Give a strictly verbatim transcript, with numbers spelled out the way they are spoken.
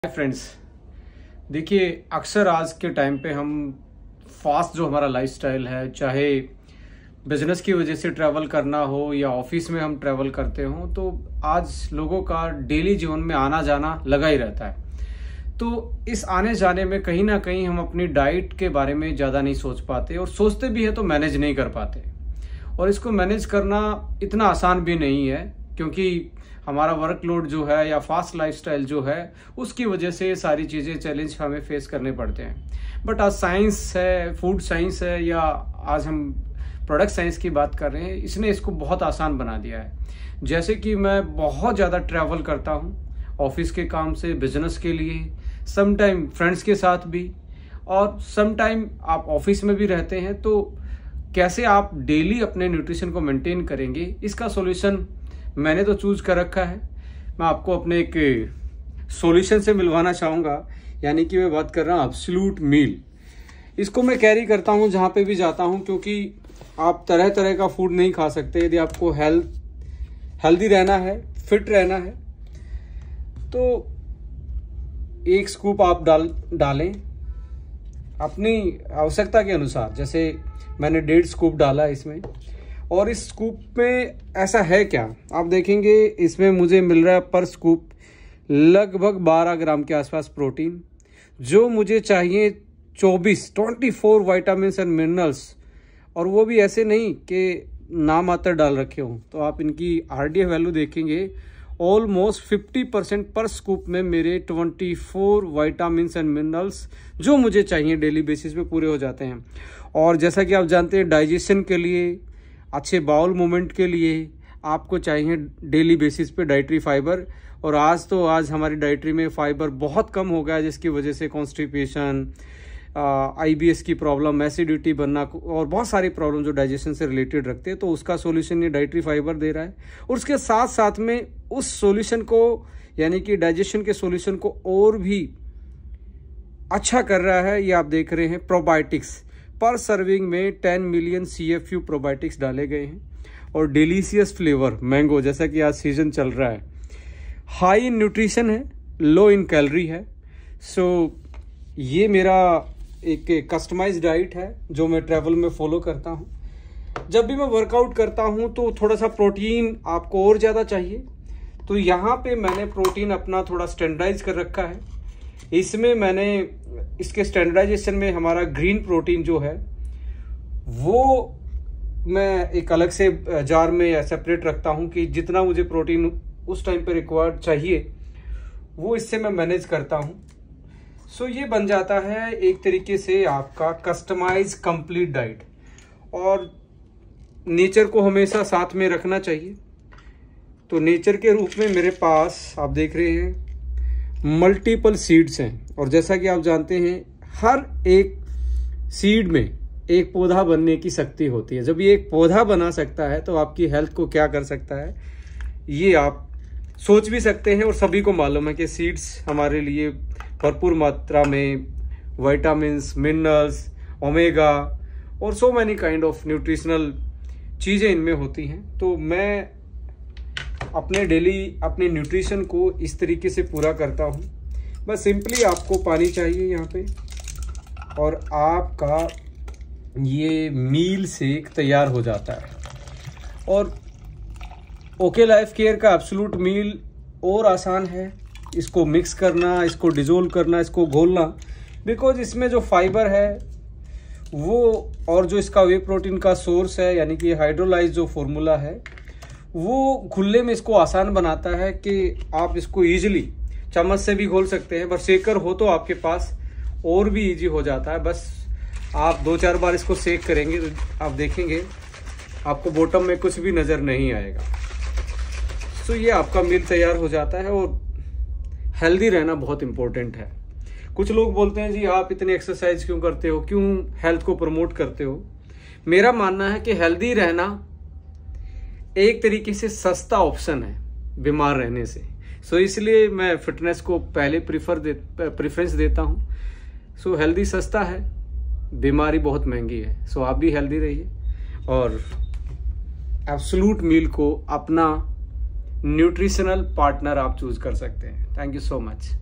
Hi friends, देखिए अक्सर आज के टाइम पे हम फास्ट जो हमारा लाइफस्टाइल है, चाहे बिजनेस की वजह से ट्रैवल करना हो या ऑफिस में हम ट्रैवल करते हो, तो आज लोगों का डेली जीवन में आना जाना लगा ही रहता है। तो इस आने जाने में कहीं ना कहीं हम अपनी डाइट के बारे में ज़्यादा नहीं सोच पाते, और सोचते भी है तो मैनेज नहीं कर पाते। और इसको मैनेज करना इतना आसान भी नहीं है, क्योंकि हमारा वर्कलोड जो है या फास्ट लाइफस्टाइल जो है उसकी वजह से ये सारी चीज़ें चैलेंज हमें फेस करने पड़ते हैं। बट आज साइंस है, फूड साइंस है, या आज हम प्रोडक्ट साइंस की बात कर रहे हैं, इसने इसको बहुत आसान बना दिया है। जैसे कि मैं बहुत ज़्यादा ट्रैवल करता हूँ ऑफिस के काम से, बिजनेस के लिए, सम टाइम फ्रेंड्स के साथ भी, और सम टाइम आप ऑफिस में भी रहते हैं। तो कैसे आप डेली अपने न्यूट्रिशन को मेंटेन करेंगे, इसका सॉल्यूशन मैंने तो चूज कर रखा है। मैं आपको अपने एक सॉल्यूशन से मिलवाना चाहूँगा, यानी कि मैं बात कर रहा हूँ एब्सोल्यूट मील। इसको मैं कैरी करता हूँ जहाँ पे भी जाता हूँ, क्योंकि आप तरह तरह का फूड नहीं खा सकते। यदि आपको हेल्थ हेल्दी रहना है, फिट रहना है, तो एक स्कूप आप डाल डालें अपनी आवश्यकता के अनुसार। जैसे मैंने डेढ़ स्कूप डाला इसमें, और इस स्कूप में ऐसा है क्या, आप देखेंगे इसमें मुझे मिल रहा है पर स्कूप लगभग बारह ग्राम के आसपास प्रोटीन, जो मुझे चाहिए चौबीस चौबीस विटामिन्स एंड मिनरल्स, और वो भी ऐसे नहीं कि नाम मात्र डाल रखे हों। तो आप इनकी आरडीएफ वैल्यू देखेंगे, ऑलमोस्ट फिफ्टी परसेंट पर स्कूप में मेरे चौबीस विटामिन्स एंड मिनरल्स जो मुझे चाहिए डेली बेसिस पे पूरे हो जाते हैं। और जैसा कि आप जानते हैं, डाइजेशन के लिए, अच्छे बाउल मूवमेंट के लिए आपको चाहिए डेली बेसिस पे डाइटरी फाइबर। और आज तो आज हमारी डाइटरी में फाइबर बहुत कम हो गया है, जिसकी वजह से कॉन्स्टिपेशन, आईबीएस की प्रॉब्लम, एसिडिटी बनना और बहुत सारी प्रॉब्लम जो डाइजेशन से रिलेटेड रखते हैं, तो उसका सॉल्यूशन ये डाइटरी फाइबर दे रहा है। और उसके साथ साथ में उस सॉल्यूशन को, यानी कि डाइजेशन के सॉल्यूशन को और भी अच्छा कर रहा है, ये आप देख रहे हैं प्रोबायोटिक्स। पर सर्विंग में टेन मिलियन सीएफयू प्रोबायोटिक्स डाले गए हैं, और डिलीशियस फ्लेवर मैंगो, जैसा कि आज सीजन चल रहा है। हाई इन न्यूट्रिशन है, लो इन कैलोरी है। सो ये मेरा एक कस्टमाइज्ड डाइट है जो मैं ट्रैवल में फॉलो करता हूँ। जब भी मैं वर्कआउट करता हूँ तो थोड़ा सा प्रोटीन आपको और ज़्यादा चाहिए, तो यहाँ पे मैंने प्रोटीन अपना थोड़ा स्टैंडर्डाइज कर रखा है। इसमें मैंने इसके स्टैंडर्डाइजेशन में हमारा ग्रीन प्रोटीन जो है वो मैं एक अलग से जार में सेपरेट रखता हूँ, कि जितना मुझे प्रोटीन उस टाइम पे रिक्वायर्ड चाहिए वो इससे मैं मैनेज करता हूँ। सो ये बन जाता है एक तरीके से आपका कस्टमाइज कंप्लीट डाइट। और नेचर को हमेशा साथ में रखना चाहिए। तो नेचर के रूप में मेरे पास आप देख रहे हैं मल्टीपल सीड्स हैं, और जैसा कि आप जानते हैं हर एक सीड में एक पौधा बनने की शक्ति होती है। जब ये एक पौधा बना सकता है तो आपकी हेल्थ को क्या कर सकता है, ये आप सोच भी सकते हैं। और सभी को मालूम है कि सीड्स हमारे लिए भरपूर मात्रा में विटामिन्स, मिनरल्स, ओमेगा और so many kind of nutritional चीज़ें इनमें होती हैं। तो मैं अपने डेली अपने न्यूट्रिशन को इस तरीके से पूरा करता हूँ। बस सिंपली आपको पानी चाहिए यहाँ पे, और आपका ये मील शेक तैयार हो जाता है। और ओके लाइफ केयर का एब्सोल्यूट मील और आसान है, इसको मिक्स करना, इसको डिजोल्व करना, इसको घोलना, बिकॉज इसमें जो फाइबर है वो, और जो इसका वे प्रोटीन का सोर्स है, यानी कि हाइड्रोलाइज जो फॉर्मूला है, वो घुलने में इसको आसान बनाता है कि आप इसको इजीली चम्मच से भी घोल सकते हैं। पर शेकर हो तो आपके पास और भी इजी हो जाता है। बस आप दो चार बार इसको शेक करेंगे तो आप देखेंगे आपको बॉटम में कुछ भी नज़र नहीं आएगा। सो ये आपका मील तैयार हो जाता है। और हेल्दी रहना बहुत इम्पोर्टेंट है। कुछ लोग बोलते हैं जी आप इतनी एक्सरसाइज क्यों करते हो, क्यों हेल्थ को प्रमोट करते हो। मेरा मानना है कि हेल्दी रहना एक तरीके से सस्ता ऑप्शन है बीमार रहने से। सो so, इसलिए मैं फिटनेस को पहले प्रीफर दे प्रेफरेंस देता हूँ। सो so, हेल्दी सस्ता है, बीमारी बहुत महंगी है। सो so, आप भी हेल्दी रहिए, और एब्सोल्यूट मील को अपना न्यूट्रिशनल पार्टनर आप चूज कर सकते हैं। Thank you so much.